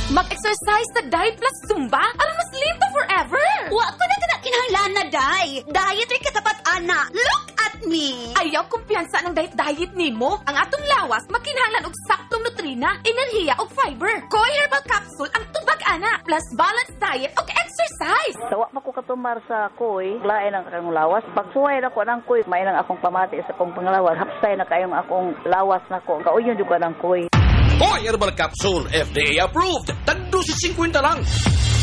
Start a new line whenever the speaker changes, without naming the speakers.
Mag-exercise sa Diet Plus Zumba aron mas live to forever.
Wa ko na kinahanglan na, day. Diet ay katapat, ana. Look at me.
Ayaw kumpiyansa ng diet nimo. Ang atong lawas makinahanglan og saktong nutrina, enerhiya ug fiber. Koi Herbal Capsule ang tubag ana plus balanced diet ug exercise.
Tawa pa ko katumar sa Koi, lain ang akong lawas. Pagsuway na ko ng Koi, may nang akong pamati sa akong panglawas. Hapsay na kayong akong lawas na ko. Kauyon yung ko ng Koi.
Koi Herbal Capsule, FDA approved. Tagdo si 50 lang.